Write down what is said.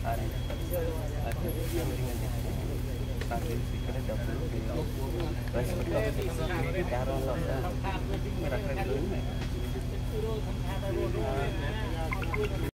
నాకు తెలిసి ఇక్కడే డబ్బులు రైస్ పెట్టి క్యారవాన్లో వస్తాను మీరు అక్కడ